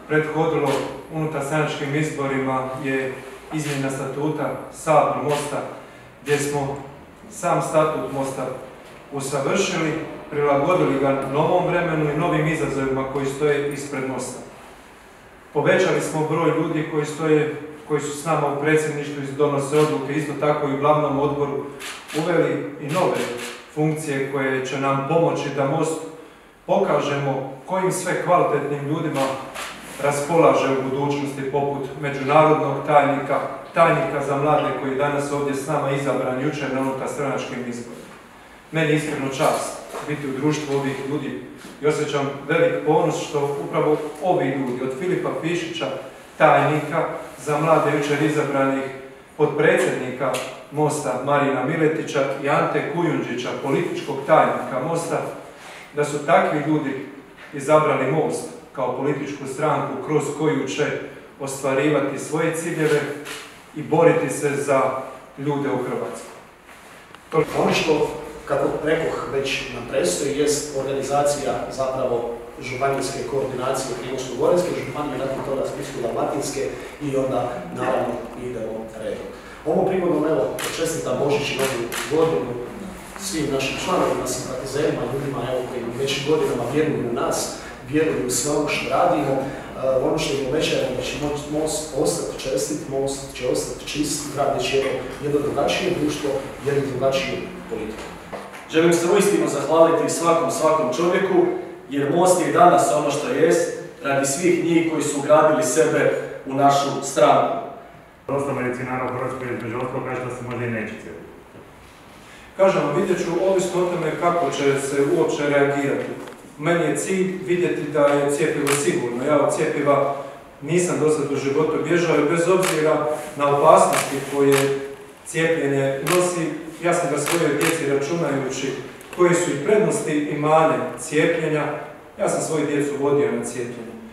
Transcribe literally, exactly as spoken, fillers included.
prethodilo unutarstranačkim izborima je izmjena statuta Sabor Mosta, gdje smo sam statut Mosta usavršili, prilagodili ga novom vremenu i novim izazovima koji stoje ispred Mosta. Povećali smo broj ljudi koji stoje, koji su s nama u predsjedništvu i donose odluke, isto tako i u glavnom odboru, uveli i nove funkcije koje će nam pomoći da Most pokažemo kojim sve kvalitetnim ljudima raspolaže u budućnosti, poput međunarodnog tajnika, tajnika za mlade koji je danas ovdje s nama izabran jučer na unutarstranačkim izborima. Meni je iskreno čast biti u društvu ovih ljudi i osjećam velik ponos što upravo ovi ljudi, od Filipa Pišića, tajnika za mlade jučer izabranih, potpredsjednika Mosta Marina Miletića i Ante Kujundžića, političkog tajnika Mosta, da su takvi ljudi izabrali Most kao političku stranku kroz koju će ostvarivati svoje ciljeve i boriti se za ljude u Hrvatskoj. Ono što, kako rekoh, već nam predstoji, jest organizacija zapravo županijske koordinacije Primorsko-goranske županije, nakon toga Splitsko-dalmatinske i onda naravno idemo redom. Ovom prigodom, evo, čestitam Božić i Novu godinu svim našim članovima, simpatizerima, ljudima evo, koji već godinama vjeruju u nas, vjeruju u sve ono što radimo. Uh, ono što im obećajemo da će Most ostati čestit, Most će ostati čist, gradeći jedno, jedno drugačije društvo, jednu drugačiju politiku. Želim se uistinu zahvaliti svakom svakom čovjeku, jer Most je danas ono što jest, radi svih njih koji su gradili sebe u našu stranku. Dosta medicinara u Hrvatskoj između ostalog kaže da se možda i neće cijepiti. Kažem vam, vidjet ću ovisno o tome kako će se uopće reagirati. Meni je cilj vidjeti da je cijepivo sigurno. Ja od cijepiva nisam do sad u životu bježao i bez obzira na opasnosti koje cijepljenje nosi, ja sam ga svojoj djeci računajući koji su i prednosti i mane cijepljenja, ja sam svoju djecu vodio na cijepljenje.